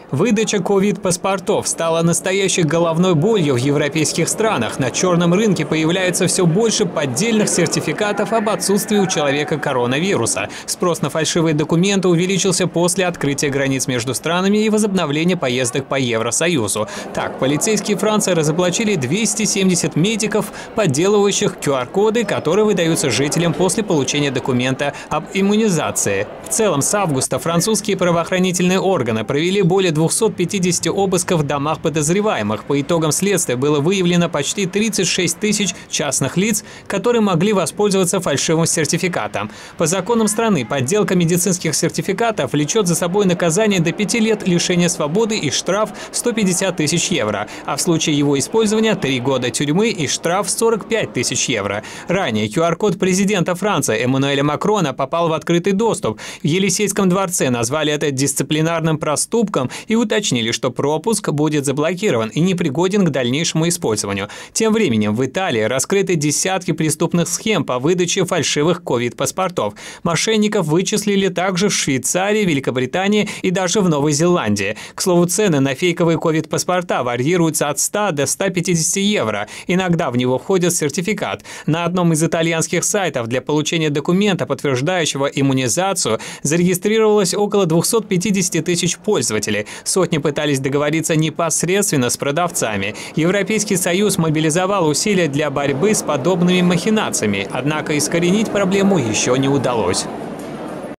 Выдача ковид-паспортов стала настоящей головной болью в европейских странах. На черном рынке появляется все больше поддельных сертификатов об отсутствии у человека коронавируса. Спрос на фальшивые документы увеличился после открытия границ между странами и возобновления поездок по Евросоюзу. Так, полицейские Франции разоблачили 270 медиков, подделывающих QR-коды, которые выдаются жителям после получения документа об иммунизации. В целом, с августа французские правоохранительные органы провели более 250 обысков в домах подозреваемых. По итогам следствия было выявлено почти 36 тысяч частных лиц, которые могли воспользоваться фальшивым сертификатом. По законам страны подделка медицинских сертификатов влечет за собой наказание до 5 лет лишения свободы и штраф 150 тысяч евро, а в случае его использования 3 года тюрьмы и штраф 45 тысяч евро. Ранее QR-код президента Франции Эммануэля Макрона попал в открытый доступ. В Елисейском дворце назвали это дисциплинарным проступком и уточнили, что пропуск будет заблокирован и непригоден к дальнейшему использованию. Тем временем в Италии раскрыты десятки преступных схем по выдаче фальшивых ковид-паспортов. Мошенников вычислили также в Швейцарии, Великобритании и даже в Новой Зеландии. К слову, цены на фейковые ковид-паспорта варьируются от 100 до 150 евро. Иногда в него входит сертификат. На одном из итальянских сайтов для получения документа, подтверждающего иммунизацию, зарегистрировалось около 250 тысяч пользователей. Сотни пытались договориться непосредственно с продавцами. Европейский Союз мобилизовал усилия для борьбы с подобными махинациями, однако искоренить проблему еще не удалось.